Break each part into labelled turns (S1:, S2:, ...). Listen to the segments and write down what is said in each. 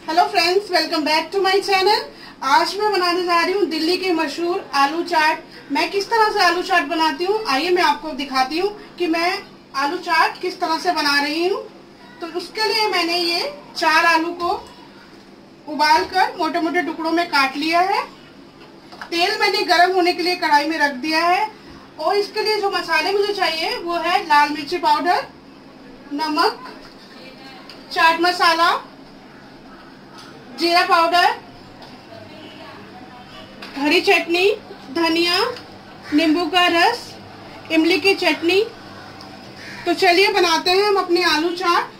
S1: Hello friends, welcome back to my channel. आज मैं बनाने जा रही हूँ दिल्ली के मशहूर आलू चाट। मैं किस तरह से आलू चाट बनाती हूँ, आइए मैं आपको दिखाती हूँ कि मैं आलू चाट किस तरह से बना रही हूँ। तो उसके लिए मैंने ये 4 आलू को उबालकर मोटे मोटे टुकड़ों में काट लिया है। तेल मैंने गर्म होने के लिए कढ़ाई में रख दिया है। और इसके लिए जो मसाले मुझे चाहिए वो है लाल मिर्ची पाउडर, नमक, चाट मसाला, जीरा पाउडर, हरी चटनी, धनिया, नींबू का रस, इमली की चटनी। तो चलिए बनाते हैं हम अपनी आलू चाट।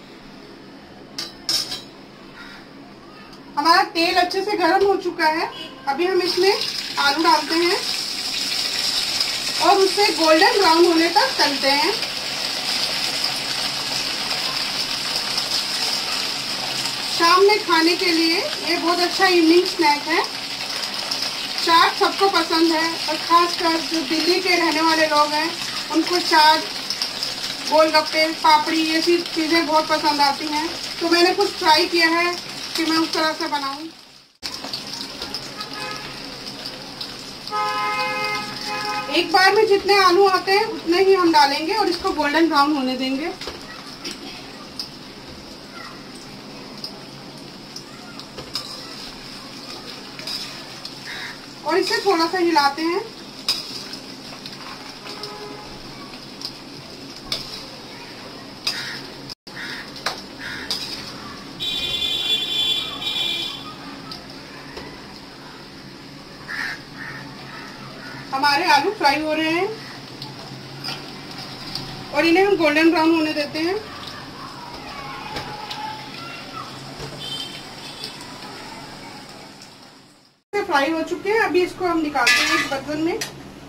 S1: हमारा तेल अच्छे से गर्म हो चुका है। अभी हम इसमें आलू डालते हैं और उसे गोल्डन ब्राउन होने तक तलते हैं। शाम में खाने के लिए ये बहुत अच्छा इवनिंग स्नैक है। चाट सबको पसंद है और खासकर जो दिल्ली के रहने वाले लोग हैं उनको चाट, गोलगप्पे, पापड़ी ये सी चीज़ें बहुत पसंद आती हैं। तो मैंने कुछ ट्राई किया है कि मैं उस तरह से बनाऊं। एक बार में जितने आलू आते हैं उतने ही हम डालेंगे और इसको गोल्डन ब्राउन होने देंगे। और इसे थोड़ा सा हिलाते हैं। हमारे आलू फ्राई हो रहे हैं और इन्हें हम गोल्डन ब्राउन होने देते हैं। फ्राई हो चुके हैं। अभी इसको हम निकालते हैं एक बर्तन में।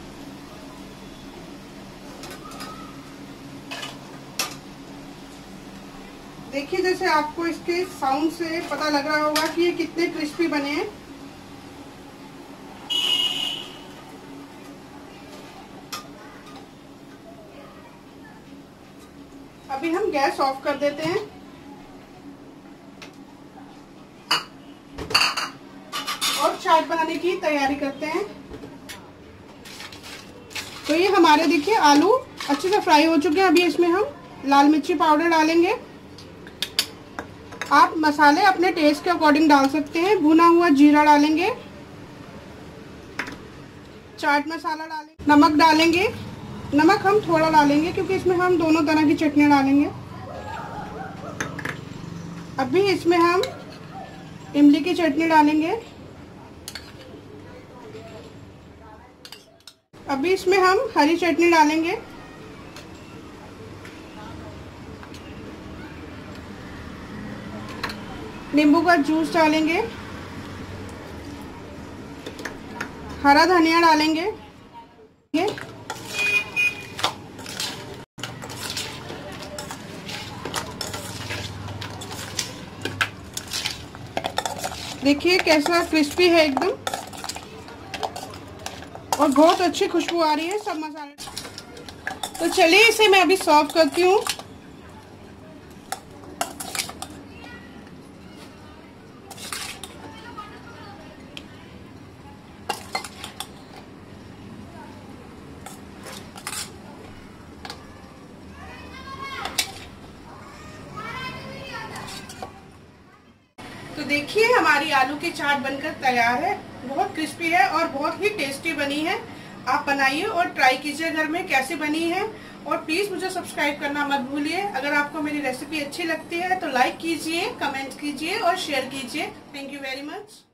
S1: देखिए, जैसे आपको इसके साउंड से पता लग रहा होगा कि ये कितने क्रिस्पी बने हैं। अभी हम गैस ऑफ कर देते हैं और चाट बनाने की तैयारी करते हैं। तो ये हमारे देखिए आलू अच्छे से फ्राई हो चुके हैं। अभी इसमें हम लाल मिर्ची पाउडर डालेंगे। आप मसाले अपने टेस्ट के अकॉर्डिंग डाल सकते हैं। भुना हुआ जीरा डालेंगे, चाट मसाला डालेंगे, नमक डालेंगे। नमक हम थोड़ा डालेंगे क्योंकि इसमें हम दोनों तरह की चटनियाँ डालेंगे। अभी इसमें हम इमली की चटनी डालेंगे। अभी इसमें हम हरी चटनी डालेंगे। नींबू का जूस डालेंगे, हरा धनिया डालेंगे। देखिए कैसा क्रिस्पी है एकदम और बहुत अच्छी खुशबू आ रही है सब मसाले। तो चलिए इसे मैं अभी सर्व करती हूँ। तो देखिए हमारी आलू की चाट बनकर तैयार है। बहुत क्रिस्पी है और बहुत ही टेस्टी बनी है। आप बनाइए और ट्राई कीजिए घर में कैसी बनी है। और प्लीज मुझे सब्सक्राइब करना मत भूलिए। अगर आपको मेरी रेसिपी अच्छी लगती है तो लाइक कीजिए, कमेंट कीजिए और शेयर कीजिए। Thank you very much.